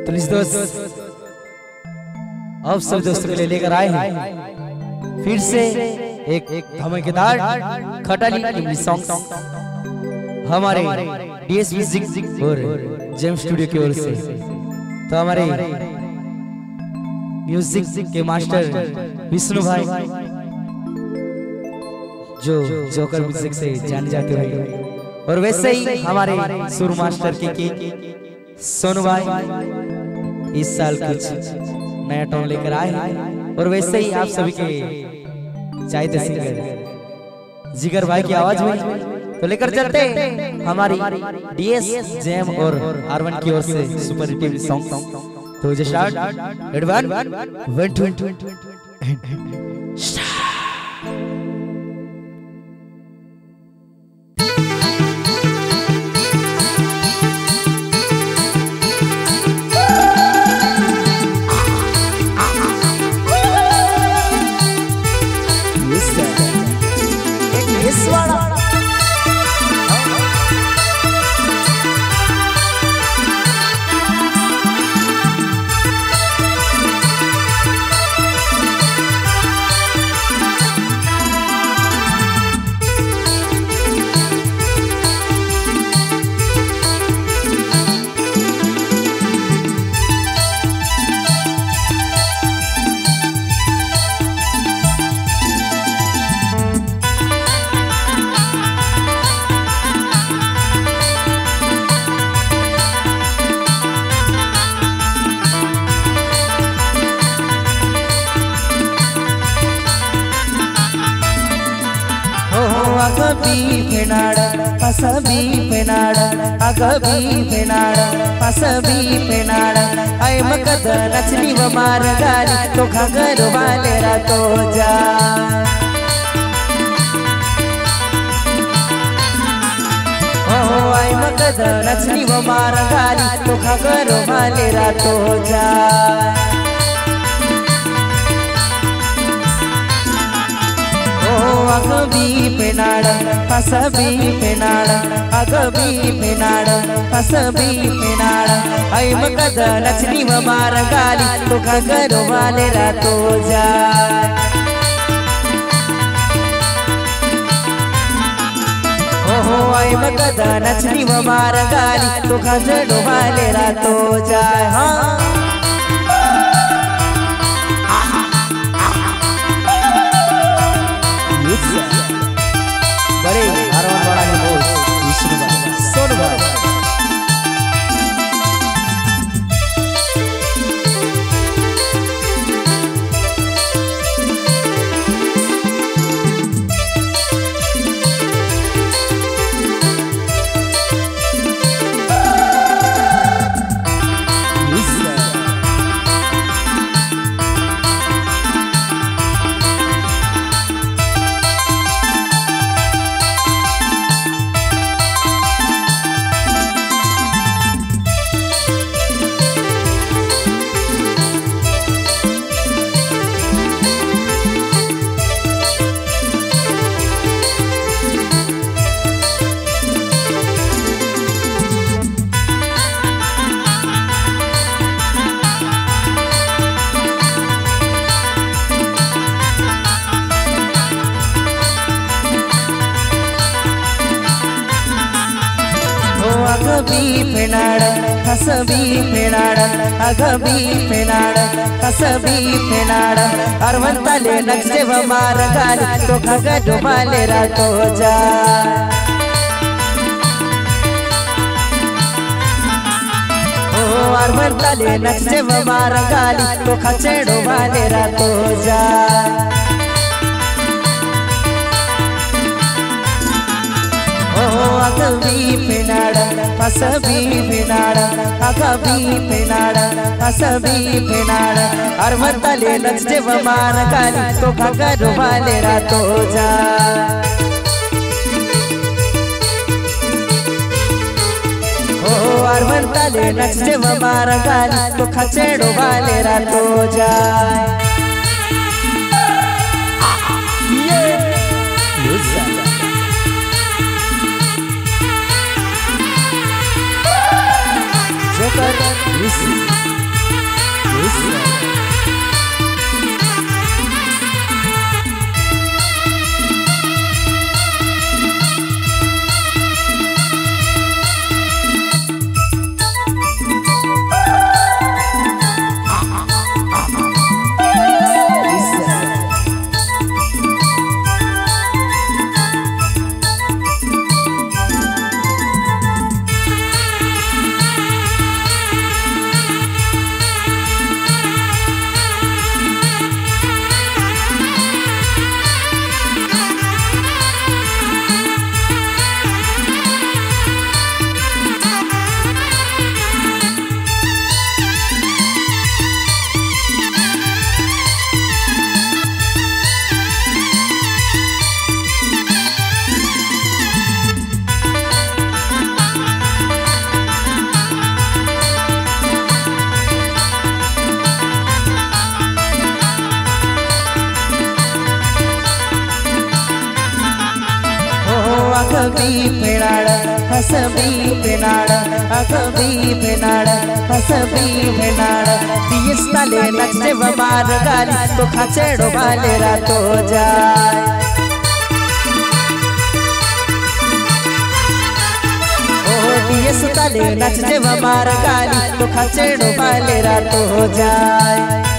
Police दोस्त अब सब दोस्तों के लिए लेकर आए हैं फिर से एक धमाकेदार खटाली इंग्लिश सॉन्ग हमारे डीएस म्यूजिक और जेम स्टूडियो की ओर से। तो हमारे म्यूजिक के मास्टर विष्णु भाई जो जोकर म्यूजिक से जाने जाते हैं, और वैसे ही हमारे सुर मास्टर के सोनू भाई इस साल कुछ नया टोन लेकर आए हैं, और वैसे ही आप सभी के चाहते सिंगर जिगर भाई की आवाज में तो लेकर चलते हैं हमारी डीएस जेम और आर1 की ओर से सुपर हिट सॉन्ग। तो जे स्टार्ट एडवांस 1 2 स्टार्ट। अगबी पेनाड़ा पसबी पेनाड़ा अगबी पेनाड़ा पसबी पेनाड़ा ऐ मकद नचनी व मार गाली तो घंगर वाले रातो जा ओ ऐ मकद नचनी व मार गाली तो घंगर वाले रातो जा। अगबी पेनाड़ा पसबी पेनाड़ा अगबी पेनाड़ा पसबी पेनाड़ा ऐ मकद नचनी व मार गाली तो घंगर वाले रातो जा। ओ ऐ मकद नचनी व मार गाली तो घंगर वाले रातो जा। हाँ बड़े आर1 वाला के बोल विष्णु भाई सोनू भाई। अगबी पेनाड़ा पसबी पेनाड़ा अगबी पेनाड़ा पसबी पेनाड़ा अरवंतले नक्शे व मार गाली तो घंगर वाले रातो जा। ओ अरवंतले नक्शे व मार गाली तो खचेड़ो वाले रातो जा। अगबी पेनाड़ा पसबी पेनाड़ा अगबी पेनाड़ा पसबी पेनाड़ा अरवंतले नचते व मार गाली तो घंगर वाले रातो जा। ओ अरवंतले नचते व मार गाली तो खचेड़ो वाले रातो जा। जोकर अगबी फेनाड़ा हसबी फेनाड़ा अगबी फेनाड़ा हसबी फेनाड़ा दियस ताले नचने वमार गाली तो खाचेड़ो वाले रातो जाए दियस ताले नचने वमार गाली तो खाचेड़ो वाले रातो जाए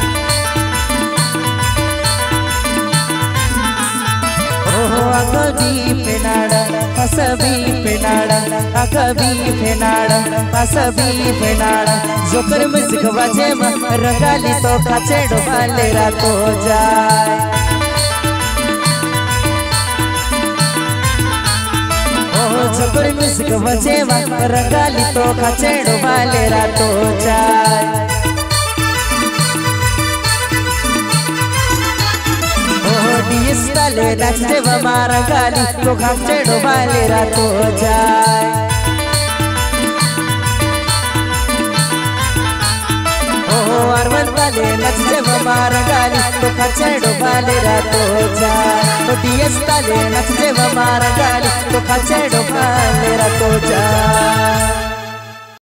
अगबी फेनाड़ा हसबी फेनाड़ा अगबी फेनाड़ा हसबी फेनाड़ा जोकर म्यूजिक बजे रंगाली तो खाचेड़ो वाले रातो जाए जोकर म्यूजिक बजे रंगाली तो खाचेड़ो वाले रातो जाए दियस ताले नचने वमारा गाली तो खाचेड़ो वाले रातो जाए अरवन ताले नचने वमारा गाली तो खाचेड़ो वाले रातो जाए दियस ताले नचने वमारा गाली तो खाचेड़ो वाले रातो जाए।